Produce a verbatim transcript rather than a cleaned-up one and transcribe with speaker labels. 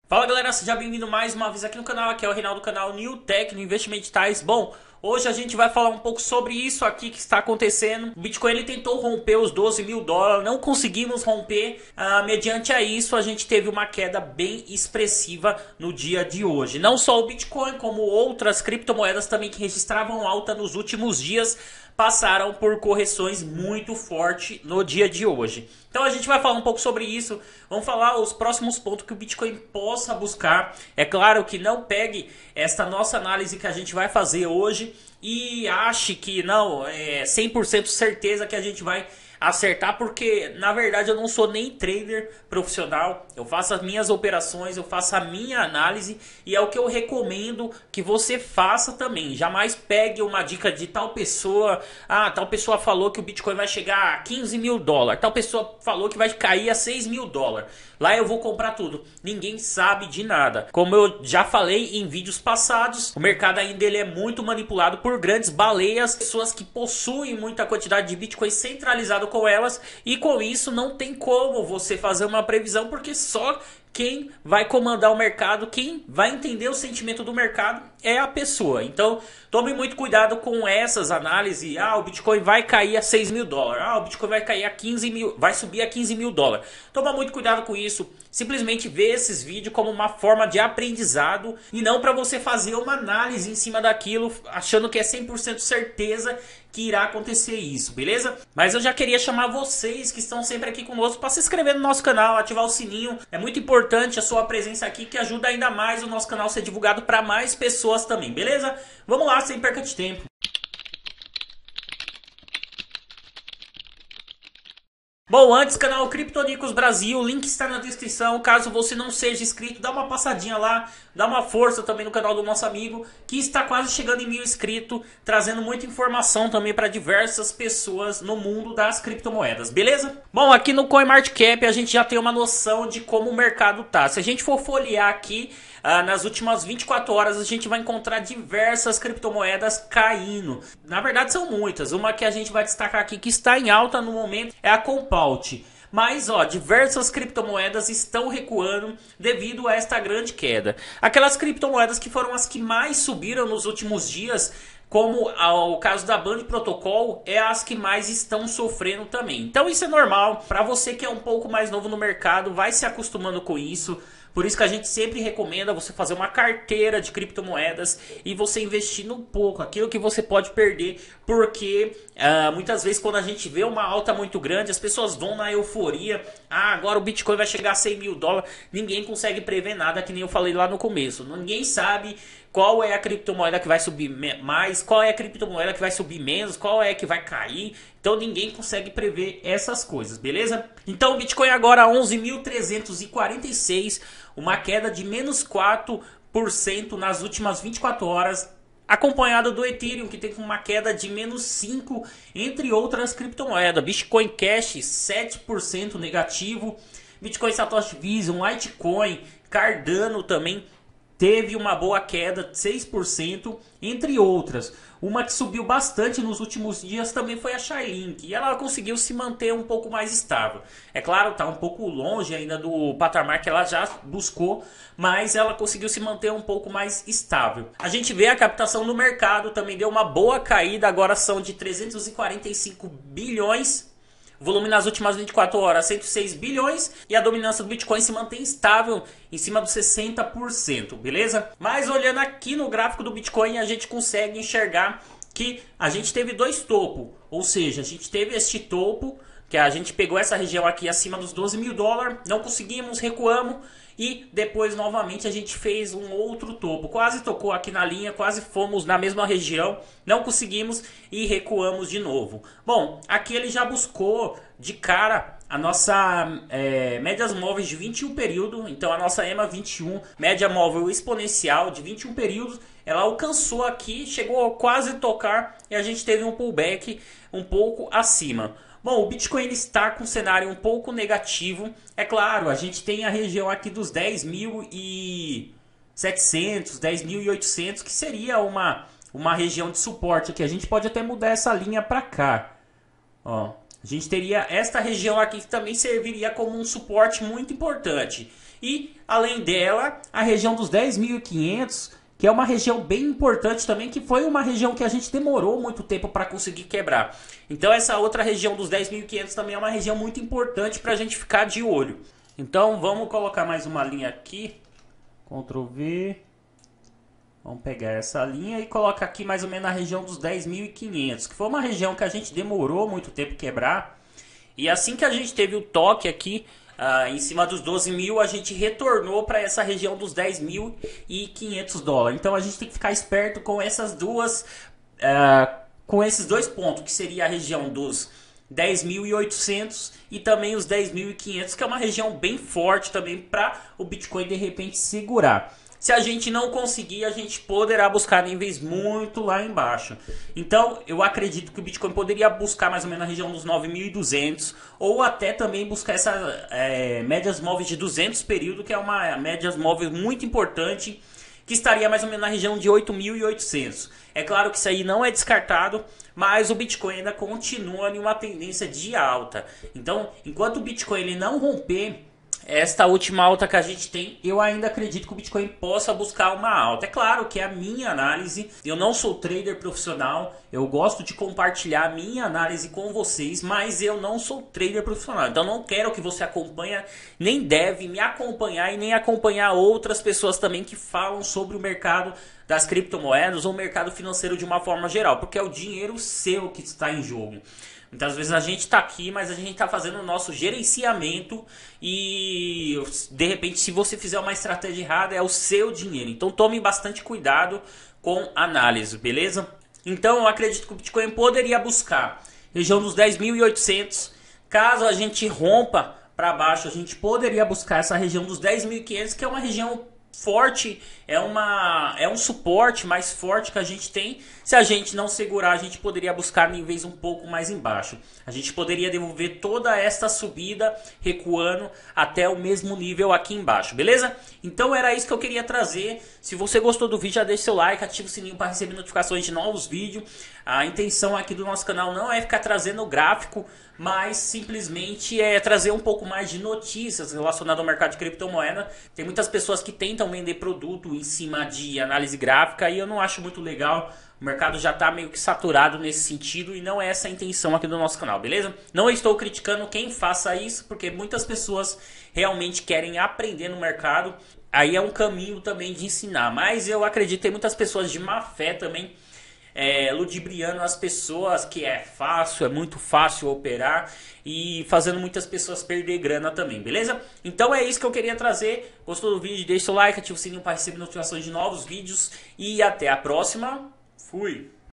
Speaker 1: Fala galera, seja bem-vindo mais uma vez aqui no canal, aqui é o Reinaldo do canal New Tech no Investimento Digitais. Bom, hoje a gente vai falar um pouco sobre isso aqui que está acontecendo. O Bitcoin ele tentou romper os doze mil dólares, não conseguimos romper. Ah, mediante a isso, a gente teve uma queda bem expressiva no dia de hoje. Não só o Bitcoin, como outras criptomoedas também que registravam alta nos últimos dias, passaram por correções muito fortes no dia de hoje. Então a gente vai falar um pouco sobre isso, vamos falar os próximos pontos que o Bitcoin possa buscar. É claro que não pegue esta nossa análise que a gente vai fazer hoje e ache que não, é cem por cento certeza que a gente vai acertar, porque na verdade eu não sou nem trader profissional, eu faço as minhas operações, eu faço a minha análise e é o que eu recomendo que você faça também. Jamais pegue uma dica de tal pessoa, ah, tal pessoa falou que o Bitcoin vai chegar a quinze mil dólares, tal pessoa falou que vai cair a seis mil dólares, lá eu vou comprar tudo. Ninguém sabe de nada. Como eu já falei em vídeos passados, o mercado ainda ele é muito manipulado por grandes baleias, pessoas que possuem muita quantidade de Bitcoin centralizado com elas, e com isso não tem como você fazer uma previsão, porque só quem vai comandar o mercado, quem vai entender o sentimento do mercado é a pessoa. Então tome muito cuidado com essas análises. Ah, o Bitcoin vai cair a seis mil dólares, ah, o Bitcoin vai cair a quinze mil, vai subir a quinze mil dólares. Toma muito cuidado com isso. Simplesmente vê esses vídeos como uma forma de aprendizado e não para você fazer uma análise em cima daquilo achando que é cem por cento certeza que irá acontecer isso, beleza? Mas eu já queria chamar vocês que estão sempre aqui conosco para se inscrever no nosso canal, ativar o sininho. É muito importante a sua presença aqui, que ajuda ainda mais o nosso canal a ser divulgado para mais pessoas também, beleza? Vamos lá, sem perca de tempo. Bom, antes, canal Criptonicos Brasil, o link está na descrição. Caso você não seja inscrito, dá uma passadinha lá, dá uma força também no canal do nosso amigo, que está quase chegando em mil inscritos, trazendo muita informação também para diversas pessoas no mundo das criptomoedas, beleza? Bom, aqui no CoinMarketCap a gente já tem uma noção de como o mercado tá. Se a gente for folhear aqui, ah, nas últimas vinte e quatro horas a gente vai encontrar diversas criptomoedas caindo. Na verdade são muitas. Uma que a gente vai destacar aqui que está em alta no momento é a Compal. Mas ó, diversas criptomoedas estão recuando devido a esta grande queda. Aquelas criptomoedas que foram as que mais subiram nos últimos dias, como o caso da Band Protocol, é as que mais estão sofrendo também. Então isso é normal. Para você que é um pouco mais novo no mercado, vai se acostumando com isso. Por isso que a gente sempre recomenda você fazer uma carteira de criptomoedas e você investir no pouco, aquilo que você pode perder, porque uh, muitas vezes quando a gente vê uma alta muito grande, as pessoas vão na euforia, ah, agora o Bitcoin vai chegar a cem mil dólares, ninguém consegue prever nada, que nem eu falei lá no começo, ninguém sabe qual é a criptomoeda que vai subir mais, qual é a criptomoeda que vai subir menos, qual é que vai cair. Então ninguém consegue prever essas coisas, beleza? Então o Bitcoin agora onze mil trezentos e quarenta e seis, uma queda de menos quatro por cento nas últimas vinte e quatro horas, acompanhado do Ethereum, que tem uma queda de menos cinco por cento, entre outras criptomoedas. Bitcoin Cash sete por cento negativo, Bitcoin Satoshi Vision, Litecoin, Cardano também teve uma boa queda de seis por cento, entre outras. Uma que subiu bastante nos últimos dias também foi a Chainlink, e ela conseguiu se manter um pouco mais estável. É claro, está um pouco longe ainda do patamar que ela já buscou, mas ela conseguiu se manter um pouco mais estável. A gente vê a captação no mercado, também deu uma boa caída, agora são de trezentos e quarenta e cinco bilhões. Volume nas últimas vinte e quatro horas, cento e seis bilhões, e a dominância do Bitcoin se mantém estável em cima dos sessenta por cento, beleza? Mas olhando aqui no gráfico do Bitcoin, a gente consegue enxergar que a gente teve dois topos, ou seja, a gente teve este topo, que a gente pegou essa região aqui acima dos doze mil dólares, não conseguimos, recuamos, e depois novamente a gente fez um outro topo, quase tocou aqui na linha, quase fomos na mesma região, não conseguimos e recuamos de novo. Bom, aqui ele já buscou de cara a nossa é, médias móveis de vinte e um períodos, então a nossa E M A vinte e um, média móvel exponencial de vinte e um períodos, ela alcançou aqui, chegou a quase tocar e a gente teve um pullback um pouco acima. Bom, o Bitcoin ele está com um cenário um pouco negativo. É claro, a gente tem a região aqui dos dez mil e setecentos, dez mil e oitocentos, que seria uma, uma região de suporte aqui. A gente pode até mudar essa linha para cá. Ó, a gente teria esta região aqui que também serviria como um suporte muito importante. E além dela, a região dos dez mil e quinhentos, que é uma região bem importante também, que foi uma região que a gente demorou muito tempo para conseguir quebrar. Então essa outra região dos dez mil e quinhentos também é uma região muito importante para a gente ficar de olho. Então vamos colocar mais uma linha aqui, control V, vamos pegar essa linha e colocar aqui mais ou menos na região dos dez mil e quinhentos, que foi uma região que a gente demorou muito tempo quebrar. E assim que a gente teve o toque aqui, Uh, em cima dos doze mil, a gente retornou para essa região dos dez mil e quinhentos dólares. Então a gente tem que ficar esperto com essas duas, uh, com esses dois pontos, que seria a região dos dez mil e oitocentos e também os dez mil e quinhentos, que é uma região bem forte também para o Bitcoin de repente segurar. Se a gente não conseguir, a gente poderá buscar níveis muito lá embaixo. Então, eu acredito que o Bitcoin poderia buscar mais ou menos na região dos nove mil e duzentos, ou até também buscar essas é, médias móveis de duzentos períodos, que é uma médias móvel muito importante, que estaria mais ou menos na região de oito mil e oitocentos. É claro que isso aí não é descartado, mas o Bitcoin ainda continua em uma tendência de alta. Então, enquanto o Bitcoin ele não romper esta última alta que a gente tem, eu ainda acredito que o Bitcoin possa buscar uma alta. É claro que é a minha análise, eu não sou trader profissional, eu gosto de compartilhar a minha análise com vocês, mas eu não sou trader profissional. Então não quero que você acompanhe, nem deve me acompanhar e nem acompanhar outras pessoas também que falam sobre o mercado das criptomoedas ou o mercado financeiro de uma forma geral, porque é o dinheiro seu que está em jogo. Muitas vezes a gente está aqui, mas a gente está fazendo o nosso gerenciamento e de repente se você fizer uma estratégia errada é o seu dinheiro. Então tome bastante cuidado com análise, beleza? Então eu acredito que o Bitcoin poderia buscar região dos dez mil e oitocentos. Caso a gente rompa para baixo, a gente poderia buscar essa região dos dez mil e quinhentos, que é uma região forte, é, uma, é um suporte mais forte que a gente tem. Se a gente não segurar, a gente poderia buscar níveis um pouco mais embaixo. A gente poderia devolver toda esta subida recuando até o mesmo nível aqui embaixo, beleza? Então era isso que eu queria trazer. Se você gostou do vídeo, já deixa seu like, ativa o sininho para receber notificações de novos vídeos. A intenção aqui do nosso canal não é ficar trazendo gráfico, mas simplesmente é trazer um pouco mais de notícias relacionadas ao mercado de criptomoeda. Tem muitas pessoas que tentam vender produto em cima de análise gráfica e eu não acho muito legal. O mercado já está meio que saturado nesse sentido e não é essa a intenção aqui do nosso canal, beleza? Não estou criticando quem faça isso, porque muitas pessoas realmente querem aprender no mercado. Aí é um caminho também de ensinar, mas eu acredito que tem muitas pessoas de má fé também, É, ludibriando as pessoas, que é fácil, é muito fácil operar e fazendo muitas pessoas perder grana também, beleza? Então é isso que eu queria trazer. Gostou do vídeo? Deixa o like, ativa o sininho para receber notificações de novos vídeos e até a próxima. Fui!